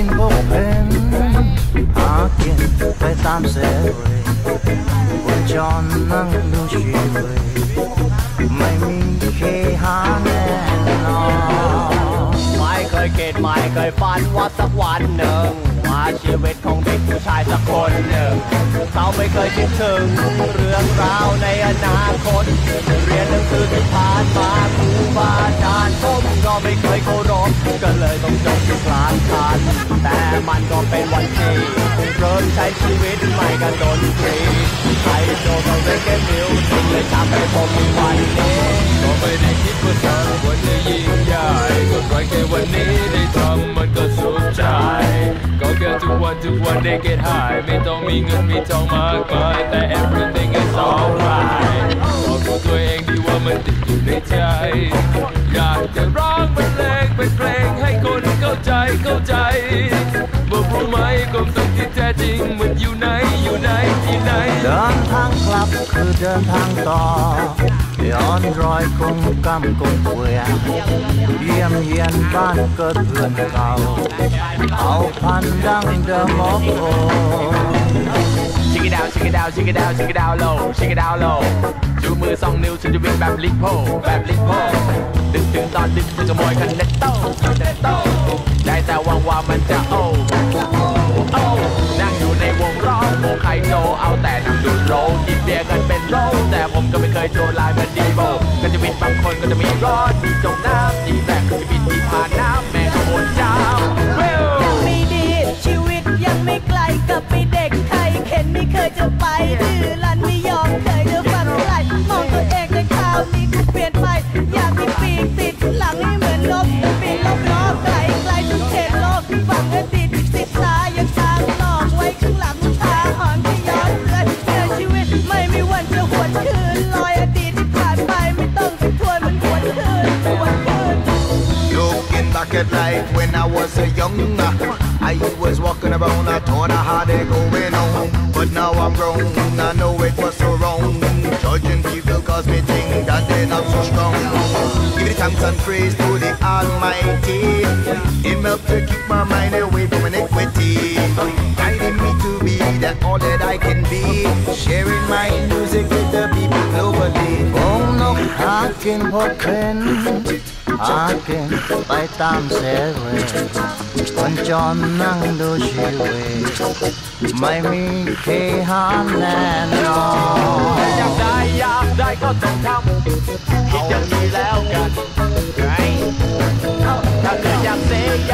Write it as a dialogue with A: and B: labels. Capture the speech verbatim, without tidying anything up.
A: นพกเพนหากินไปตามเสรีคนจนนั่งดูชีวิตไม่มีเคหาแน่นอน
B: ไม่เคยคิดไม่เคยฝันว่าสักวันหนึ่งว่าชีวิตของเด็กผู้ชายสักคนหนึ่งเขาไม่เคยคิดถึงเรื่องราวในอนาคตเรียนหนังสือที่ผ่านมาครูบาอาจารย์ผมก็ไม่เคยเคารพก็เลยต้องจบที่กลางคันแต่มันก็เป็นวันที่เริ่มใช้ชีวิตใหม่กับดนตรีไฮโซกับเรเกมิวสิกเลยทำให้ผมมีวันนี้
C: ก็ไม่ได้คิดว่าสักวันจะยิ่งใหญ่ก็ไร้แค่วันนี้ได้ทำมันก็สุขใจก็แค่ทุกวันทุกวันได้ get high ไม่ต้องมีเงินมีทองมากมายแต่ everything is alright บอกตัวเองดีว่ามันติดอยู่ในใจอยากจะร้องเป็นเพลงเป็นเพลงให้คนเข้าใจเข้าใจว่ารู้ไหมความสุขที่แท้จริงมันอยู่ไหนอยู่ไหนที่ไหน
A: เดินทางกลับคือเดินทางต่อย้อนรอยคงกำกงเวียนเยี่ยมเยียนบ้านเกิดเพื่อนเก่าเอาพันดังเดิมบอกโอ
B: ชิคกี้ดาวชิคกี้ดาวชิคกี้ดาวชิคกี้ดาวโลชิคกี้ดาวโลชูมือสองนิ้วฉันจะวิ่งแบบลิงโพแบบลิงโพดึงดึงตอนดึงจะมวยคันเน็ตโต้เน็ตโต้ได้แต่หวังว่ามันจะโอ้โอ้นั่งอยู่ในวงร้องโมไคโจเอาแต่นั่งดูโรกินเบียร์กันเป็นโรแต่ผมก็ไม่เคยโจลายเหมือนดีโบก็จะบินบางคนก็จะมีร้อนมีจมน้ำดีแต่ก็จะบินที่ผ่านน้ำแม่ขบวนเจ้า
D: ยังไม่ดีชีวิตยังไม่ไกลกับไปเด็กไทยเข็นไม่เคยจะไปดื้อรั้นไม่ยอมเคยจะฝันใครมองตัวเองในคราวนี้ก็เปลี่ยนไปอยากมีปีกติดหลังให้เหมือนนกปีกลบล้อไกลไกลจนเข็นโลกฝังให้ติดติดตายังทางหลอกไว้ข้างหลังทาหอนที่ย้อนเลยเดินชีวิตไม่มีวันจะหวนคืนลอยอดีตที่ผ่านไปไม่ต้องไปทวนมันหวนคืนหวนคืน
E: Looking back at life when I was a younger I was walking around, I thought I had it going on But now I'm grown, I know it was so wrong Judging people cause me think that they're not so strong Give the thanks and praise to the Almighty It helped to keep my mind away from iniquity Guiding me to be that all that I can be Sharing my music with the people globally
A: วงนกหากินพบเพนหากินไปตามเสรีคนจนนั่งดูชีวิตไม่มีเคหาแน่นอน
B: อยากได้อยากได้ก็ต้องทำคิดอย่างนี้แล้วกันถ้าเกิดอยากเสก